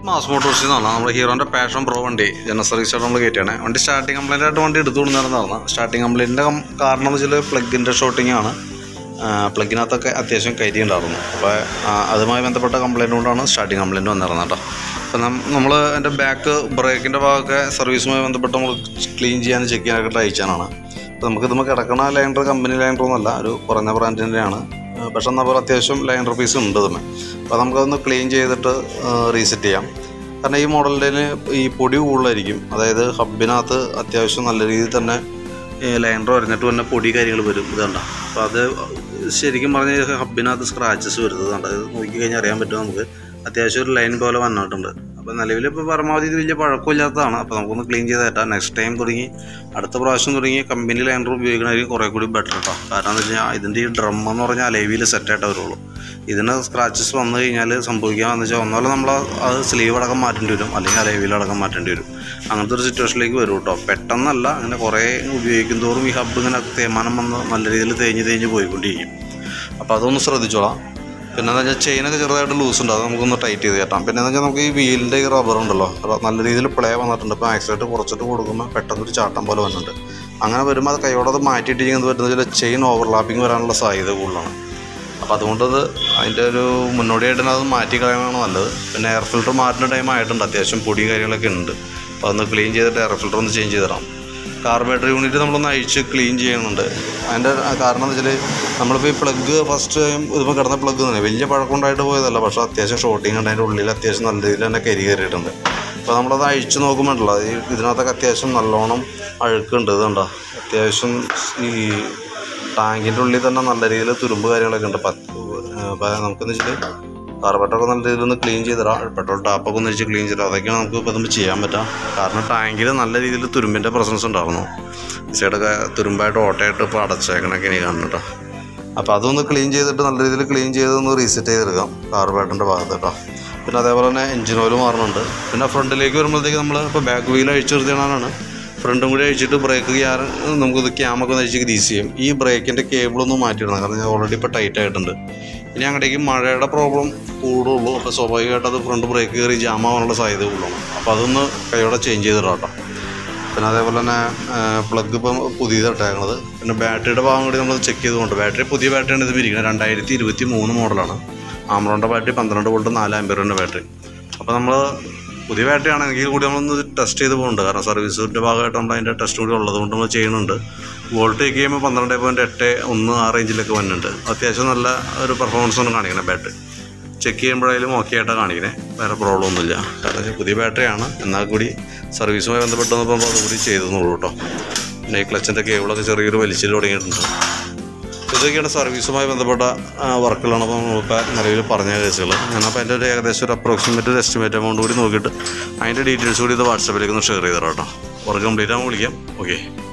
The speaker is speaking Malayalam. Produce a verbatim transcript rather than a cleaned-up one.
മാസ് മോട്ടോഴ്സിൽ നിന്നാണ് നമ്മുടെ ഹീറോൻ്റെ പാഷൻ പ്രോ വണ്ടി ജനറൽ സർവീസായിട്ട് നമ്മൾ കയറ്റിയാണ്. വണ്ടി സ്റ്റാർട്ടിങ് കംപ്ലൈൻ്റ് ആയിട്ട് വണ്ടി എടുത്തു കൊണ്ടുവന്നിരുന്നതാണ്. സ്റ്റാർട്ടിങ് കംപ്ലൈൻറ്റിൻ്റെ കാരണം എന്ന് വെച്ചാൽ പ്ലഗിൻ്റെ ഷോട്ടിംഗ് ആണ്. പ്ലഗിനകത്തൊക്കെ അത്യാവശ്യം കയറ്റി ഉണ്ടായിരുന്നു. അപ്പോൾ അതുമായി ബന്ധപ്പെട്ട കംപ്ലൈൻറ്റ് കൊണ്ടാണ് സ്റ്റാർട്ടിങ് കംപ്ലൈൻറ്റ് വന്നിരുന്നത് കേട്ടോ. അപ്പോൾ നമ്മൾ എൻ്റെ ബാക്ക് ബ്രേക്കിൻ്റെ ഭാഗമൊക്കെ സർവീസുമായി ബന്ധപ്പെട്ട് നമ്മൾ ക്ലീൻ ചെയ്യാനും ചെക്ക് ചെയ്യാനൊക്കെ അയച്ചാണ്. അപ്പോൾ നമുക്ക് ഇതുമ്പോൾ കിടക്കണ ലൈനർ കമ്പനി ലൈനറൊന്നുമല്ല, ഒരു കുറഞ്ഞ ബ്രാൻഡിൻ്റെയാണ്. പക്ഷെ എന്നാൽ പോലെ അത്യാവശ്യം ലൈനർ പീസ് ഉണ്ട് ഇതുമേ. അപ്പോൾ നമുക്കതൊന്ന് ക്ലീൻ ചെയ്തിട്ട് റീസെറ്റ് ചെയ്യാം. കാരണം ഈ മോഡലിൻ്റെ ഈ പൊടി കൂടുതലായിരിക്കും. അതായത് ഹബിനകത്ത് അത്യാവശ്യം നല്ല രീതിയിൽ തന്നെ ലൈനർ വരഞ്ഞിട്ട് തന്നെ പൊടി കാര്യങ്ങൾ വരും. ഇതുണ്ട. അപ്പോൾ അത് ശരിക്കും പറഞ്ഞാൽ ഹബിനകത്ത് സ്ക്രാച്ചസ് വരുന്നത് കണ്ട. ഇത് നോക്കിക്കഴിഞ്ഞാൽ അറിയാൻ പറ്റും നമുക്ക്. അത്യാവശ്യം ഒരു ലൈൻ പോലെ വന്നിട്ടുണ്ട്. അപ്പോൾ നിലവിൽ ഇപ്പോൾ പരമാവധി ഇത് വലിയ പഴക്കമില്ലാത്തതാണ്. അപ്പോൾ നമുക്കൊന്ന് ക്ലീൻ ചെയ്ത് തരാം. നെക്സ്റ്റ് ടൈം തുടങ്ങി അടുത്ത പ്രാവശ്യം തുടങ്ങി കമ്പനി ലൈനർ ഉപയോഗിക്കണമെങ്കിൽ കുറേ കൂടി ബെറ്റർ കേട്ടോ. കാരണം എന്ന് വെച്ച് കഴിഞ്ഞാൽ ഇതിൻ്റെ ഈ ഡ്രം എന്ന് പറഞ്ഞാൽ അലൈവിൽ സെറ്റായിട്ട് വരുള്ളൂ. ഇതിന് സ്ക്രാച്ചസ് വന്നു കഴിഞ്ഞാൽ സംഭവിക്കാമെന്ന് വെച്ചാൽ ഒന്നുമല്ല നമ്മൾ അത് സ്ലീവ് അടക്കം മാറ്റേണ്ടി വരും, അല്ലെങ്കിൽ അലൈവിലടക്കം മാറ്റേണ്ടി വരും. അങ്ങനത്തെ ഒരു സിറ്റുവേഷനിലേക്ക് വരും കേട്ടോ. പെട്ടെന്നല്ല, അങ്ങനെ കുറേ ഉപയോഗിക്കും തോറും ഈ ഹബ്ബ് ഇങ്ങനെ തേയ്മാനം വന്ന് നല്ല രീതിയിൽ തേഞ്ഞ് തേഞ്ഞ് പോയിക്കൊണ്ടിരിക്കും. അപ്പോൾ അതൊന്ന് ശ്രദ്ധിച്ചോളാം. പിന്നെ എന്താ വെച്ചാൽ ചെയിനൊക്കെ ചെറുതായിട്ട് ലൂസ് ഉണ്ട്, അത് നമുക്കൊന്ന് ടൈറ്റ് ചെയ്ത് കയറ്റാം. പിന്നെ എന്താ വെച്ചാൽ നമുക്ക് ഈ വീലിൻ്റെ ഈ റബ്ബർ ഉണ്ടല്ലോ, നല്ല രീതിയിൽ പ്ലേ വന്നിട്ടുണ്ട്. ഇപ്പോൾ ആക്സിലേറ്റർ കുറച്ചിട്ട് കൊടുക്കുമ്പോൾ പെട്ടെന്നൊരു ചാട്ടം പോലെ വന്നിട്ടുണ്ട്. അങ്ങനെ വരുമ്പോൾ അത് കൈയോടത് മാറ്റിയിട്ട് ചെയ്യുന്നത് പറ്റുന്ന വെച്ചാൽ ചെയിൻ ഓവർലാപ്പിംഗ് വരാനുള്ള സാധ്യത കൂടുതലാണ്. അപ്പോൾ അതുകൊണ്ടത് അതിൻ്റെ ഒരു മുന്നോടിയായിട്ട് അത് മാറ്റി കളയാനാണ് നല്ലത്. പിന്നെ എയർ ഫിൽറ്റർ മാറ്റുന്ന ടൈം ആയിട്ടുണ്ട്, അത്യാവശ്യം പൊടി കാര്യങ്ങളൊക്കെ ഉണ്ട്. അപ്പോൾ അതൊന്ന് ക്ലീൻ ചെയ്തിട്ട് എയർ ഫിൽറ്റർ ഒന്ന് ചേഞ്ച് ചെയ്ത് തരാം. കാർബറേറ്റർ യൂണിറ്റ് നമ്മളൊന്ന് അഴിച്ച് ക്ലീൻ ചെയ്യുന്നുണ്ട്. അതിൻ്റെ കാരണം എന്ന് വെച്ചാൽ നമ്മളിപ്പോൾ ഈ പ്ലഗ് ഫസ്റ്റ് ടൈം ഇതിപ്പോൾ കിടന്ന പ്ലഗ് തന്നെ വലിയ പഴക്കമുണ്ടായിട്ട് പോയതല്ല, പക്ഷേ അത്യാവശ്യം ഷോട്ടിങ് ഉണ്ട്. അതിൻ്റെ ഉള്ളിൽ അത്യാവശ്യം നല്ല രീതിയിൽ തന്നെ കരി കയറിയിട്ടുണ്ട്. അപ്പോൾ നമ്മളത് അഴിച്ച് നോക്കുമ്പോഴല്ലോ ഈ ഇതിനകത്തൊക്കെ അത്യാവശ്യം നല്ലോണം അഴുക്കുണ്ട്. ഇതുണ്ടോ, അത്യാവശ്യം ഈ ടാങ്കിൻ്റെ ഉള്ളിൽ തന്നെ നല്ല രീതിയിൽ തുരുമ്പ് കാര്യങ്ങളൊക്കെ ഉണ്ട്. അപ്പോൾ നമുക്കെന്ന് വെച്ചാൽ കാർബറേറ്ററൊക്കെ നല്ല രീതിയിൽ ഒന്ന് ക്ലീൻ ചെയ്തിടാം. പെട്രോൾ ടാപ്പൊക്കെ ഒന്ന് വെച്ച് ക്ലീൻ ചെയ്തിടാം. അതൊക്കെയാണ് നമുക്ക് ഇപ്പോൾ നമ്മൾ ചെയ്യാൻ പറ്റാം. കാരണം ടാങ്കിൽ നല്ല രീതിയിൽ തുരുമ്പിൻ്റെ പ്രസൻസ് ഉണ്ടായിരുന്നു. ഈ സൈഡൊക്കെ തുരുമ്പായിട്ട് ഓട്ടയായിട്ട് ഇപ്പോൾ അടച്ചേക്കണൊക്കെ എനിക്ക് കാണുന്നുണ്ടോ. അപ്പോൾ അതൊന്ന് ക്ലീൻ ചെയ്തിട്ട് നല്ല രീതിയിൽ ക്ലീൻ ചെയ്തൊന്ന് റീസെറ്റ് ചെയ്തെടുക്കാം കാർബറേറ്ററിൻ്റെ ഭാഗത്ത് കേട്ടോ. പിന്നെ അതേപോലെ തന്നെ എഞ്ചിൻ ഓയിൽ മാറുന്നുണ്ട്. പിന്നെ ഫ്രണ്ടിലേക്ക് വരുമ്പോഴത്തേക്ക് നമ്മൾ ഇപ്പോൾ ബാക്ക് വീൽ അഴിച്ചു നിർത്തിയാണ് ഫ്രണ്ടും കൂടി അഴിച്ചിട്ട് ബ്രേക്ക് ചെയ്യാൻ നമുക്കിത് ക്യാമൊക്കെ ഒന്ന് അഴിച്ച് ഗ്രീസ് ചെയ്യും. ഈ ബ്രേക്കിൻ്റെ കേബിളൊന്നും മാറ്റിയിടണം, കാരണം ഞാൻ ഓൾറെഡി ഇപ്പോൾ ടൈറ്റ് ആയിട്ടുണ്ട്. ഇനി അങ്ങോട്ടേക്ക് മഴയുടെ പ്രോബ്ലം കൂടുള്ളൂ. അപ്പോൾ സ്വാഭാവികമായിട്ട് അത് ഫ്രണ്ട് ബ്രേക്ക് കയറി ജാമാവാനുള്ള സാധ്യത കൂടുതലാണ്. അപ്പോൾ അതൊന്ന് കൈയോടെ ചേഞ്ച് ചെയ്തിടാം കേട്ടോ. പിന്നെ അതേപോലെ തന്നെ പ്ലഗ് ഇപ്പം പുതിയതായിട്ടേക്കണത്. പിന്നെ ബാറ്ററിയുടെ ഭാഗം കൂടി നമ്മൾ ചെക്ക് ചെയ്തുകൊണ്ട്, ബാറ്ററി പുതിയ ബാറ്ററിയാണ് ഇത് ഇരിക്കുന്നത്. രണ്ടായിരത്തി ഇരുപത്തി മൂന്ന് മോഡലാണ്. ആമറോണിൻ്റെ ബാറ്ററി പന്ത്രണ്ട് വോൾട്ട് നാല് ആംപിയറിൻ്റെ ബാറ്ററി. അപ്പോൾ നമ്മൾ പുതിയ ബാറ്ററി ആണെങ്കിൽ കൂടി നമ്മളൊന്ന് ടെസ്റ്റ് ചെയ്ത് പോകുന്നുണ്ട്. കാരണം സർവീസിൻ്റെ ഭാഗമായിട്ട് നമ്മൾ അതിൻ്റെ ടെസ്റ്റ് കൂടി ഉള്ളത് കൊണ്ട് നമ്മൾ ചെയ്യുന്നുണ്ട്. വോൾട്ട് ചെക്ക് ചെയ്യുമ്പോൾ പന്ത്രണ്ട് പോയിൻറ്റ് എട്ട് ഒന്ന് ആ റേഞ്ചിലൊക്കെ വന്നിട്ടുണ്ട്. അത്യാവശ്യം നല്ല ഒരു പെർഫോമൻസ് ഒന്നും കാണിക്കണം. ബാറ്ററി ചെക്ക് ചെയ്യുമ്പോഴായാലും ഓക്കെ ആയിട്ടാണ് കാണിക്കണേ, വേറെ പ്രോബ്ലം ഒന്നുമില്ല. കാരണം പുതിയ ബാറ്ററിയാണ്, എന്നാൽ കൂടി സർവീസുമായി ബന്ധപ്പെട്ട് വന്നപ്പോൾ അതുകൂടി ചെയ്തെന്നുള്ളൂ കേട്ടോ. പിന്നെ ഈ ക്ലച്ചിൻ്റെ കേബിളൊക്കെ ചെറിയൊരു വലിച്ചിൽ തുടങ്ങിയിട്ടുണ്ട്. ഇതൊക്കെയാണ് സർവീസുമായി ബന്ധപ്പെട്ട വർക്കുകളാണ് അപ്പോൾ നമ്മളിപ്പോൾ നിലവിൽ പറഞ്ഞ കേസുകൾ. ഞാനപ്പോൾ അതിൻ്റെ ഒരു ഏകദേശം ഒരു അപ്രോക്സിമേറ്റ് ഒരു എസ്റ്റിമേറ്റ് എമൗണ്ട് കൂടി നോക്കിയിട്ട് അതിൻ്റെ ഡീറ്റെയിൽസ് കൂടി ഇത് വാട്സാപ്പിലേക്ക് ഒന്ന് ഷെയർ ചെയ്ത് തരാം കേട്ടോ. വർക്ക് കംപ്ലീറ്റ് ആകുമ്പോൾ വിളിക്കാം. ഓക്കെ.